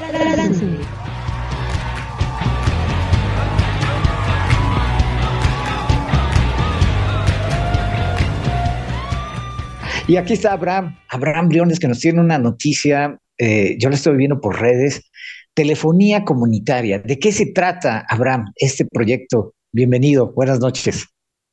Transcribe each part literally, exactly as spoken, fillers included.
Transur. Y aquí está Abraham, Abraham Briones, que nos tiene una noticia, eh, yo la estoy viendo por redes, telefonía comunitaria. ¿De qué se trata, Abraham, este proyecto? Bienvenido, buenas noches.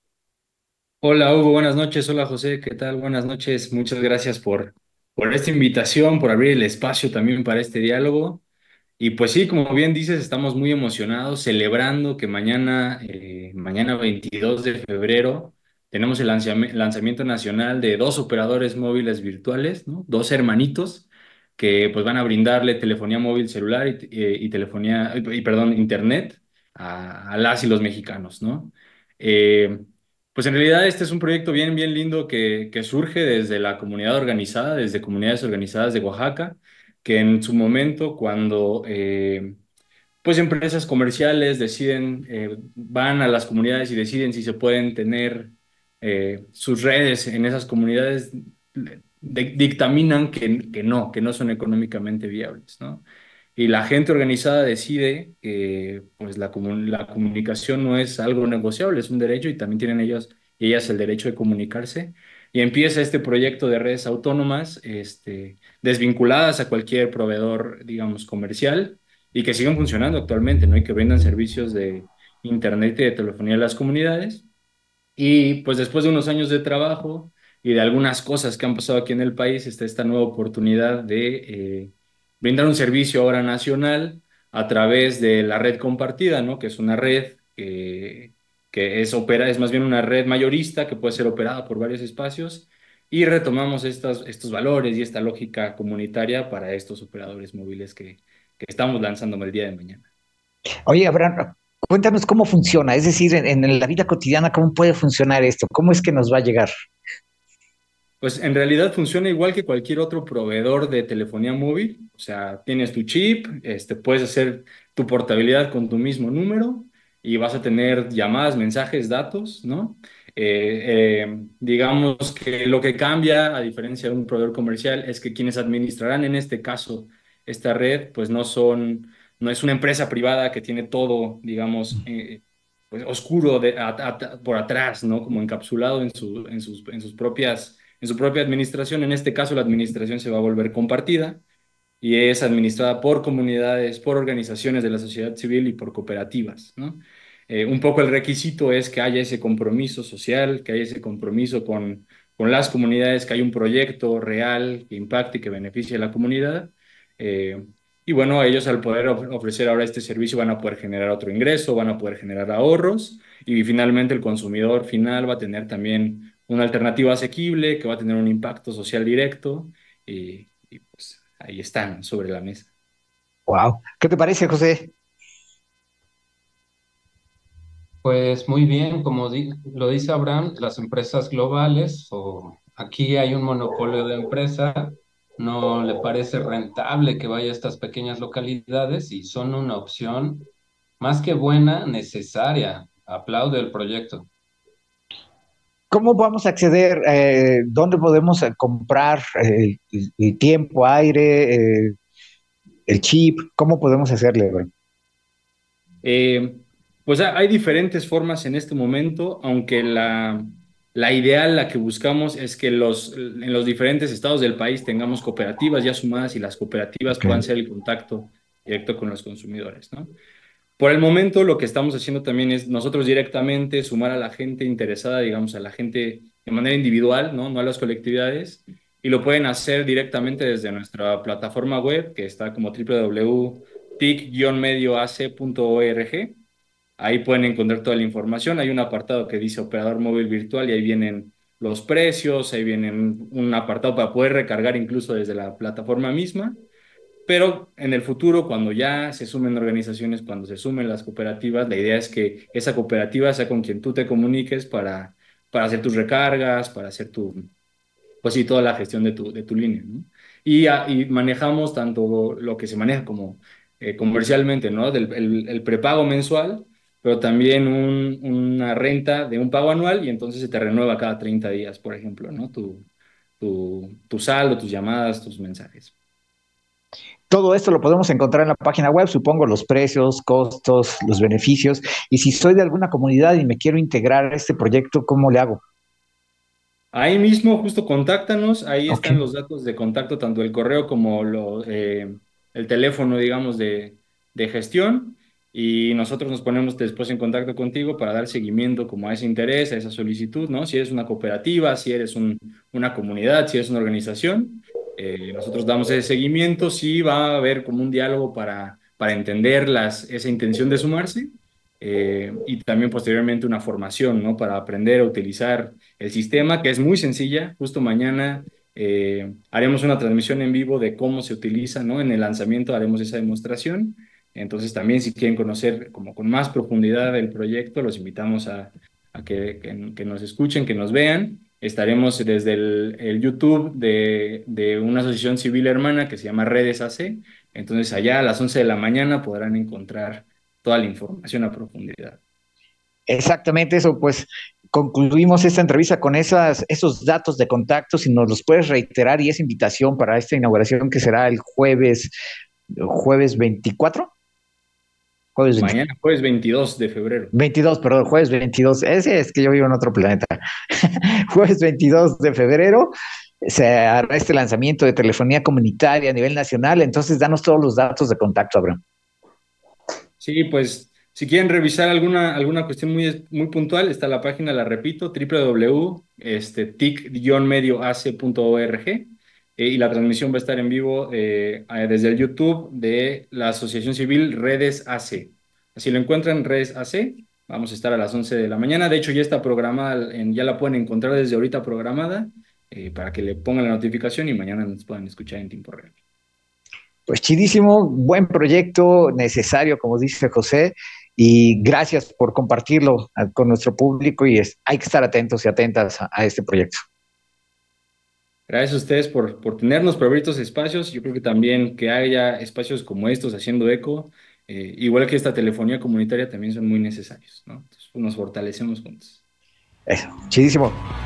Hola Hugo, buenas noches. Hola José, ¿qué tal? Buenas noches. Muchas gracias por, por esta invitación, por abrir el espacio también para este diálogo. Y pues sí, como bien dices, estamos muy emocionados celebrando que mañana, eh, mañana veintidós de febrero, tenemos el lanzami- lanzamiento nacional de dos operadores móviles virtuales, ¿no? Dos hermanitos que pues van a brindarle telefonía móvil celular y, eh, y telefonía, y perdón, internet a, a las y los mexicanos, ¿no? Eh, pues en realidad este es un proyecto bien, bien lindo que, que surge desde la comunidad organizada, desde comunidades organizadas de Oaxaca, que en su momento, cuando eh, pues empresas comerciales deciden, eh, van a las comunidades y deciden si se pueden tener eh, sus redes en esas comunidades, de- dictaminan que, que no, que no son económicamente viables, ¿no? Y la gente organizada decide que pues la, comu- la comunicación no es algo negociable, es un derecho y también tienen ellos y ellas el derecho de comunicarse. Y empieza este proyecto de redes autónomas, este, desvinculadas a cualquier proveedor, digamos, comercial y que siguen funcionando actualmente, ¿no? Y que brindan servicios de internet y de telefonía a las comunidades. Y pues después de unos años de trabajo y de algunas cosas que han pasado aquí en el país, está esta nueva oportunidad de eh, brindar un servicio ahora nacional a través de la red compartida, ¿no? Que es una red que, que es, opera, es más bien una red mayorista que puede ser operada por varios espacios y retomamos estas, estos valores y esta lógica comunitaria para estos operadores móviles que, que estamos lanzando el día de mañana. Oye, Abraham, cuéntanos cómo funciona, es decir, en, en la vida cotidiana, ¿cómo puede funcionar esto? ¿Cómo es que nos va a llegar? Pues en realidad funciona igual que cualquier otro proveedor de telefonía móvil. O sea, tienes tu chip, este, puedes hacer tu portabilidad con tu mismo número y vas a tener llamadas, mensajes, datos, ¿no? Eh, eh, digamos que lo que cambia, a diferencia de un proveedor comercial, es que quienes administrarán en este caso esta red, pues no son, no es una empresa privada que tiene todo, digamos, eh, pues oscuro de, a- a- por atrás, ¿no? Como encapsulado en su, en sus, en sus propias en su propia administración. En este caso, la administración se va a volver compartida y es administrada por comunidades, por organizaciones de la sociedad civil y por cooperativas, ¿no? Eh, un poco el requisito es que haya ese compromiso social, que haya ese compromiso con, con las comunidades, que haya un proyecto real que impacte y que beneficie a la comunidad. Eh, y bueno, ellos al poder of- ofrecer ahora este servicio van a poder generar otro ingreso, van a poder generar ahorros y finalmente el consumidor final va a tener también una alternativa asequible que va a tener un impacto social directo y, y, pues ahí están sobre la mesa. Wow. ¿Qué te parece, José? Pues muy bien, como di- lo dice Abraham, las empresas globales o aquí hay un monopolio de empresa, no le parece rentable que vaya a estas pequeñas localidades y son una opción más que buena, necesaria. Aplaude el proyecto. ¿Cómo vamos a acceder? Eh, ¿dónde podemos eh, comprar eh, el, el tiempo, aire, eh, el chip? ¿Cómo podemos hacerle, Abraham? Eh, pues ha- hay diferentes formas en este momento, aunque la, la ideal, la que buscamos es que los, en los diferentes estados del país tengamos cooperativas ya sumadas y las cooperativas Ok. puedan ser el contacto directo con los consumidores, ¿no? Por el momento, lo que estamos haciendo también es nosotros directamente sumar a la gente interesada, digamos, a la gente de manera individual, ¿no? No a las colectividades, y lo pueden hacer directamente desde nuestra plataforma web, que está como w w w punto tic-medioac punto org. Ahí pueden encontrar toda la información. Hay un apartado que dice operador móvil virtual y ahí vienen los precios, ahí vienen un apartado para poder recargar incluso desde la plataforma misma. Pero en el futuro, cuando ya se sumen organizaciones, cuando se sumen las cooperativas, la idea es que esa cooperativa sea con quien tú te comuniques para, para hacer tus recargas, para hacer tu, pues sí, toda la gestión de tu, de tu línea, ¿no? Y, a- y manejamos tanto lo que se maneja como eh, comercialmente, ¿no? Del, el, el prepago mensual, pero también un- una renta de un pago anual y entonces se te renueva cada treinta días, por ejemplo, ¿no? Tu, tu, tu saldo, tus llamadas, tus mensajes. Todo esto lo podemos encontrar en la página web, supongo, los precios, costos, los beneficios. Y si soy de alguna comunidad y me quiero integrar a este proyecto, ¿cómo le hago? Ahí mismo, justo contáctanos, ahí Ok. están los datos de contacto, tanto el correo como lo, eh, el teléfono, digamos, de, de gestión, y nosotros nos ponemos después en contacto contigo para dar seguimiento como a ese interés, a esa solicitud, ¿no? Si eres una cooperativa, si eres un- una comunidad, si eres una organización, eh, nosotros damos ese seguimiento, sí va a haber como un diálogo para, para entender las, esa intención de sumarse, eh, y también posteriormente una formación, ¿no? Para aprender a utilizar el sistema, que es muy sencilla. Justo mañana eh, haremos una transmisión en vivo de cómo se utiliza, ¿no? En el lanzamiento haremos esa demostración. Entonces también si quieren conocer como con más profundidad el proyecto, los invitamos a, a que, que- que nos escuchen, que nos vean. Estaremos desde el, el YouTube de, de una asociación civil hermana que se llama Redes A C. Entonces allá a las once de la mañana podrán encontrar toda la información a profundidad. Exactamente eso, pues concluimos esta entrevista con esas, esos datos de contacto, si nos los puedes reiterar y esa invitación para esta inauguración que será el jueves, jueves veinticuatro, jueves veinte, Mañana, jueves veintidós de febrero. veintidós, perdón, jueves veintidós, ese es que yo vivo en otro planeta. Jueves veintidós de febrero se hará este lanzamiento de telefonía comunitaria a nivel nacional, entonces danos todos los datos de contacto, Abraham. Sí, pues si quieren revisar alguna, alguna cuestión muy, muy puntual, está la página, la repito, doble u doble u doble u punto este, tic-medioac punto org, eh, y la transmisión va a estar en vivo eh, eh, desde el YouTube de la Asociación Civil Redes A C. Así lo encuentran, Redes A C. Vamos a estar a las once de la mañana. De hecho, ya está programada, en- ya la pueden encontrar desde ahorita programada, eh, para que le pongan la notificación y mañana nos puedan escuchar en tiempo real. Pues chidísimo, buen proyecto, necesario, como dice José, y gracias por compartirlo a- con nuestro público y es, hay que estar atentos y atentas a, a este proyecto. Gracias a ustedes por, por tenernos, por abrir estos espacios. Yo creo que también que haya espacios como estos haciendo eco, eh, igual que esta telefonía comunitaria, también son muy necesarios, ¿no? Entonces, nos fortalecemos juntos. Eso, chidísimo.